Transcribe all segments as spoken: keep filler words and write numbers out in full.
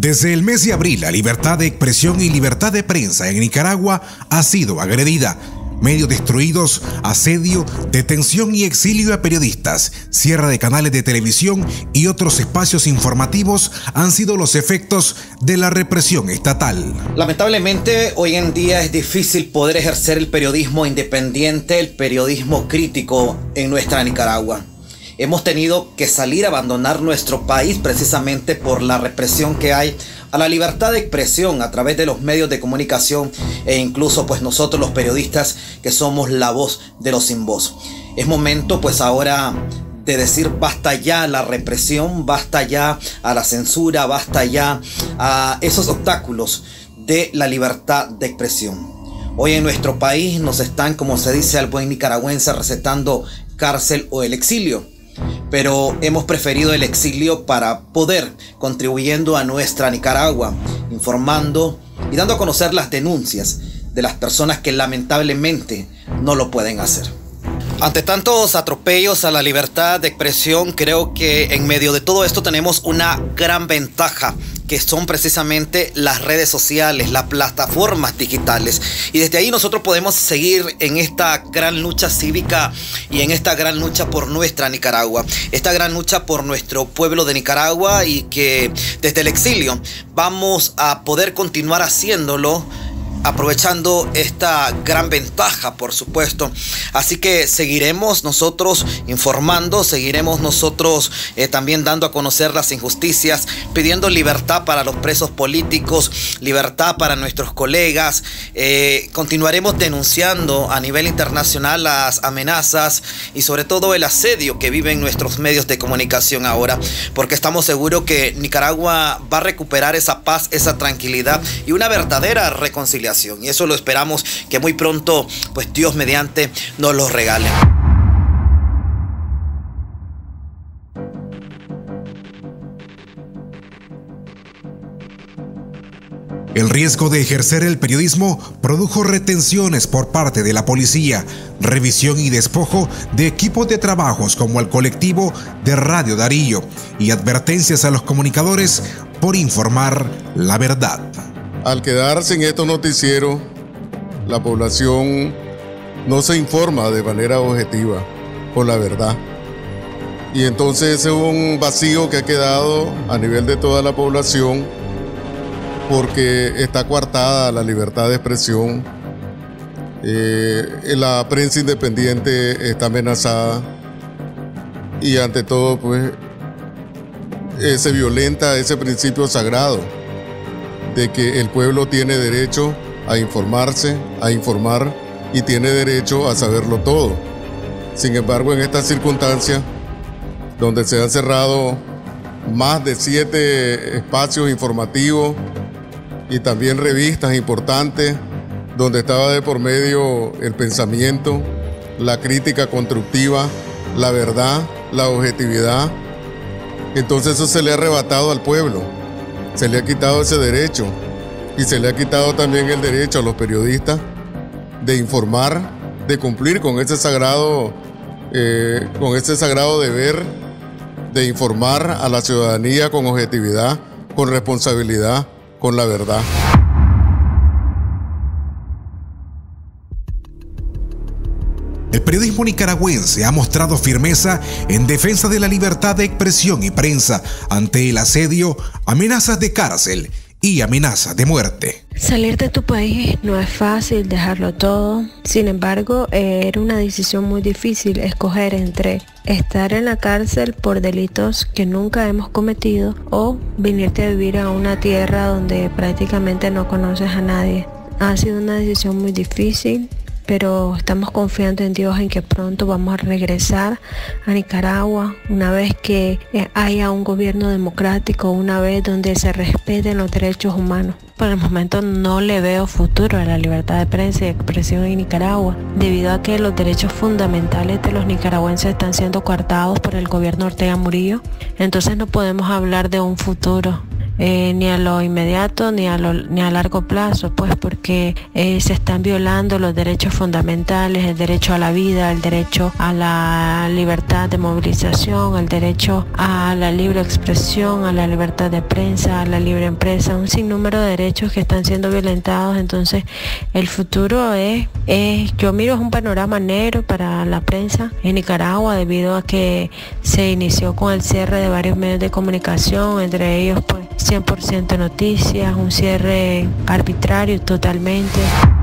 Desde el mes de abril, la libertad de expresión y libertad de prensa en Nicaragua ha sido agredida. Medios destruidos, asedio, detención y exilio a periodistas, cierre de canales de televisión y otros espacios informativos han sido los efectos de la represión estatal. Lamentablemente, hoy en día es difícil poder ejercer el periodismo independiente, el periodismo crítico en nuestra Nicaragua. Hemos tenido que salir a abandonar nuestro país precisamente por la represión que hay a la libertad de expresión a través de los medios de comunicación e incluso pues nosotros los periodistas que somos la voz de los sin voz. Es momento pues ahora de decir basta ya a la represión, basta ya a la censura, basta ya a esos obstáculos de la libertad de expresión. Hoy en nuestro país nos están, como se dice al buen nicaragüense, recetando cárcel o el exilio. Pero hemos preferido el exilio para poder contribuyendo a nuestra Nicaragua, informando y dando a conocer las denuncias de las personas que lamentablemente no lo pueden hacer. Ante tantos atropellos a la libertad de expresión, creo que en medio de todo esto tenemos una gran ventaja, que son precisamente las redes sociales, las plataformas digitales. Y desde ahí nosotros podemos seguir en esta gran lucha cívica y en esta gran lucha por nuestra Nicaragua. Esta gran lucha por nuestro pueblo de Nicaragua y que desde el exilio vamos a poder continuar haciéndolo, aprovechando esta gran ventaja, por supuesto. Así que seguiremos nosotros informando, seguiremos nosotros eh, también dando a conocer las injusticias, pidiendo libertad para los presos políticos, libertad para nuestros colegas. Eh, continuaremos denunciando a nivel internacional las amenazas y sobre todo el asedio que viven nuestros medios de comunicación ahora, porque estamos seguros que Nicaragua va a recuperar esa paz, esa tranquilidad y una verdadera reconciliación. Y eso lo esperamos que muy pronto, pues Dios mediante, nos lo regale. El riesgo de ejercer el periodismo produjo retenciones por parte de la policía, revisión y despojo de equipos de trabajos como el colectivo de Radio Darío y advertencias a los comunicadores por informar la verdad. Al quedarse en estos noticieros, la población no se informa de manera objetiva con la verdad. Y entonces ese es un vacío que ha quedado a nivel de toda la población porque está coartada la libertad de expresión. Eh, la prensa independiente está amenazada y ante todo pues eh, se violenta ese principio sagrado de que el pueblo tiene derecho a informarse, a informar y tiene derecho a saberlo todo. Sin embargo, en estas circunstancias, donde se han cerrado más de siete espacios informativos y también revistas importantes, donde estaba de por medio el pensamiento, la crítica constructiva, la verdad, la objetividad, entonces eso se le ha arrebatado al pueblo. Se le ha quitado ese derecho y se le ha quitado también el derecho a los periodistas de informar, de cumplir con ese sagrado, eh, con ese sagrado deber de informar a la ciudadanía con objetividad, con responsabilidad, con la verdad. El periodismo nicaragüense ha mostrado firmeza en defensa de la libertad de expresión y prensa ante el asedio, amenazas de cárcel y amenazas de muerte. Salir de tu país no es fácil, dejarlo todo. Sin embargo, era una decisión muy difícil escoger entre estar en la cárcel por delitos que nunca hemos cometido o venirte a vivir a una tierra donde prácticamente no conoces a nadie. Ha sido una decisión muy difícil, pero estamos confiando en Dios en que pronto vamos a regresar a Nicaragua una vez que haya un gobierno democrático, una vez donde se respeten los derechos humanos. Por el momento no le veo futuro a la libertad de prensa y expresión en Nicaragua, debido a que los derechos fundamentales de los nicaragüenses están siendo coartados por el gobierno Ortega Murillo. Entonces no podemos hablar de un futuro eh, ni a lo inmediato ni a, lo, ni a largo plazo, pues porque eh, se están violando los derechos fundamentales, el derecho a la vida, el derecho a la libertad de movilización, el derecho a la libre expresión, a la libertad de prensa, a la libre empresa, un sinnúmero de derechos que están siendo violentados. Entonces el futuro es, es yo miro es un panorama negro para la prensa en Nicaragua, debido a que se inició con el cierre de varios medios de comunicación, entre ellos pues cien por ciento Noticias, un cierre arbitrario totalmente.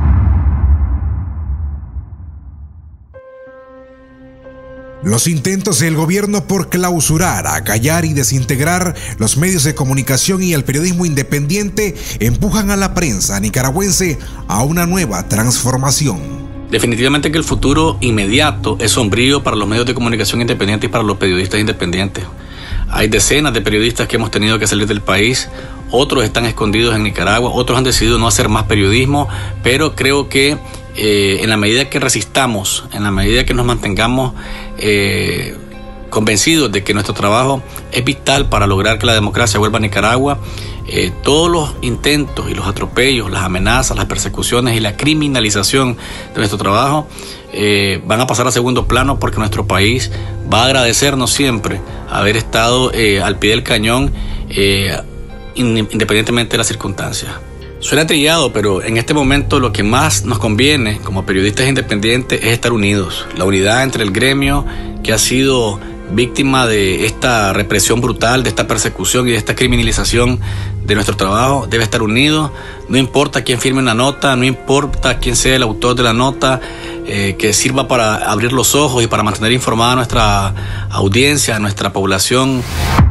Los intentos del gobierno por clausurar, acallar y desintegrar los medios de comunicación y el periodismo independiente empujan a la prensa nicaragüense a una nueva transformación. Definitivamente que el futuro inmediato es sombrío para los medios de comunicación independientes y para los periodistas independientes. Hay decenas de periodistas que hemos tenido que salir del país, otros están escondidos en Nicaragua, otros han decidido no hacer más periodismo, pero creo que eh, en la medida que resistamos, en la medida que nos mantengamos eh, convencidos de que nuestro trabajo es vital para lograr que la democracia vuelva a Nicaragua, eh, todos los intentos y los atropellos, las amenazas, las persecuciones y la criminalización de nuestro trabajo eh, van a pasar a segundo plano, porque nuestro país va a agradecernos siempre haber estado eh, al pie del cañón eh, independientemente de las circunstancias. Suena trillado, pero en este momento lo que más nos conviene como periodistas independientes es estar unidos. La unidad entre el gremio que ha sido víctima de esta represión brutal, de esta persecución y de esta criminalización de nuestro trabajo, debe estar unido. No importa quién firme una nota, no importa quién sea el autor de la nota, eh, que sirva para abrir los ojos y para mantener informada a nuestra audiencia, a nuestra población.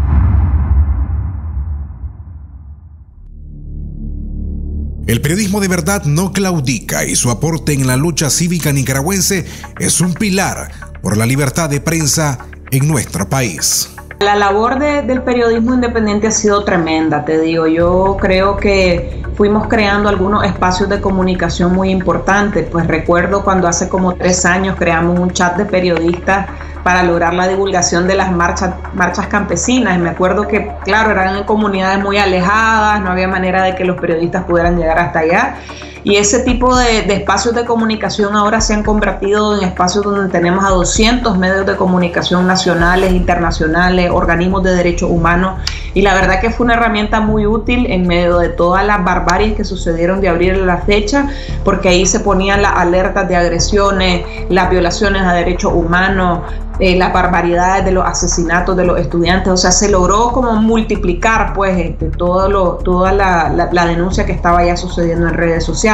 El periodismo de verdad no claudica y su aporte en la lucha cívica nicaragüense es un pilar por la libertad de prensa en nuestro país. La labor de, del periodismo independiente ha sido tremenda, te digo. Yo creo que fuimos creando algunos espacios de comunicación muy importantes. Pues recuerdo cuando hace como tres años creamos un chat de periodistas para lograr la divulgación de las marchas, marchas campesinas. Y me acuerdo que, claro, eran en comunidades muy alejadas, no había manera de que los periodistas pudieran llegar hasta allá. Y ese tipo de, de espacios de comunicación ahora se han convertido en espacios donde tenemos a doscientos medios de comunicación nacionales, internacionales, organismos de derechos humanos. Y la verdad que fue una herramienta muy útil en medio de todas las barbaries que sucedieron de abril a la fecha, porque ahí se ponían las alertas de agresiones, las violaciones a derechos humanos, eh, las barbaridades de los asesinatos de los estudiantes. O sea, se logró como multiplicar pues este, todo lo, toda la, la, la denuncia que estaba ya sucediendo en redes sociales.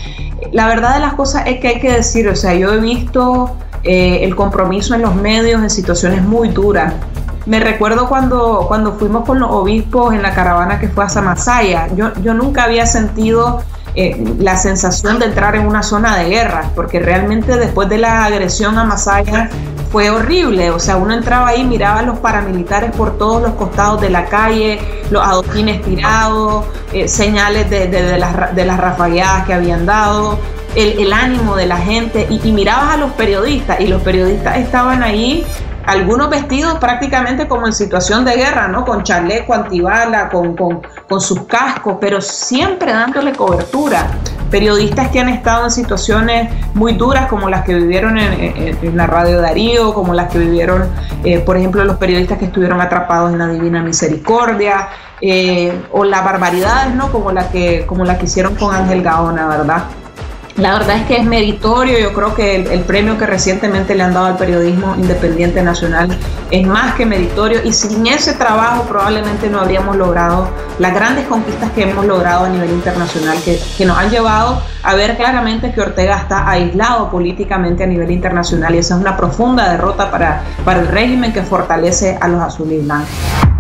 La verdad de las cosas es que hay que decir, o sea, yo he visto eh, el compromiso en los medios en situaciones muy duras. Me recuerdo cuando, cuando fuimos con los obispos en la caravana que fue a Samasaya. Yo, yo nunca había sentido eh, la sensación de entrar en una zona de guerra, porque realmente después de la agresión a Masaya fue horrible. O sea, uno entraba ahí, miraba a los paramilitares por todos los costados de la calle, los adoquines tirados, eh, señales de, de, de, las, de las rafagueadas que habían dado, el, el ánimo de la gente, y, y mirabas a los periodistas, y los periodistas estaban ahí, algunos vestidos prácticamente como en situación de guerra, ¿no? Con chaleco antibala, con, con, con sus cascos, pero siempre dándole cobertura. Periodistas que han estado en situaciones muy duras, como las que vivieron en, en, en la Radio Darío, como las que vivieron, eh, por ejemplo, los periodistas que estuvieron atrapados en la Divina Misericordia, eh, o las barbaridades, ¿no? Como la que, como la que hicieron con Ángel Gaona, ¿verdad? La verdad es que es meritorio. Yo creo que el, el premio que recientemente le han dado al periodismo independiente nacional es más que meritorio, y sin ese trabajo probablemente no habríamos logrado las grandes conquistas que hemos logrado a nivel internacional, que, que nos han llevado a ver claramente que Ortega está aislado políticamente a nivel internacional, y esa es una profunda derrota para, para el régimen que fortalece a los azules y blancos.